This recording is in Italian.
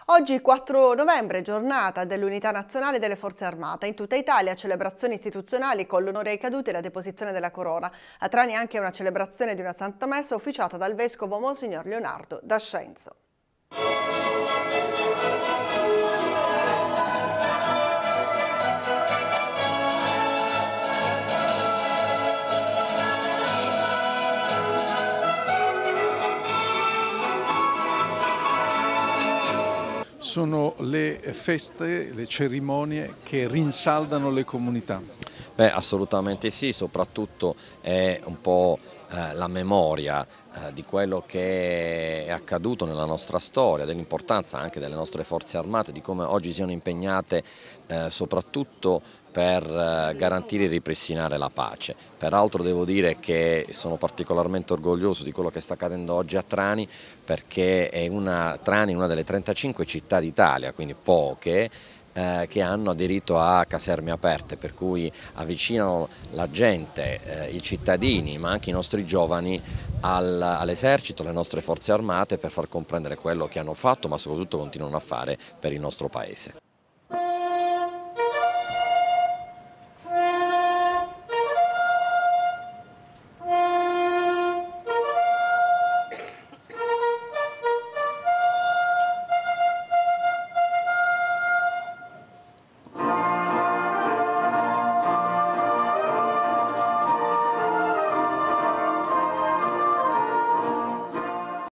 Oggi 4 novembre, giornata dell'Unità Nazionale delle Forze Armate. In tutta Italia celebrazioni istituzionali con l'onore ai caduti e la deposizione della corona. A Trani anche una celebrazione di una Santa Messa officiata dal Vescovo Monsignor Leonardo D'Ascenzo. Sono le feste, le cerimonie che rinsaldano le comunità. Beh, assolutamente sì, soprattutto è un po' la memoria di quello che è accaduto nella nostra storia, dell'importanza anche delle nostre forze armate, di come oggi siano impegnate soprattutto per garantire e ripristinare la pace. Peraltro devo dire che sono particolarmente orgoglioso di quello che sta accadendo oggi a Trani, perché Trani è una delle 35 città d'Italia, quindi poche, che hanno aderito a caserme aperte, per cui avvicinano la gente, i cittadini, ma anche i nostri giovani all'esercito, alle nostre forze armate, per far comprendere quello che hanno fatto, ma soprattutto continuano a fare per il nostro Paese.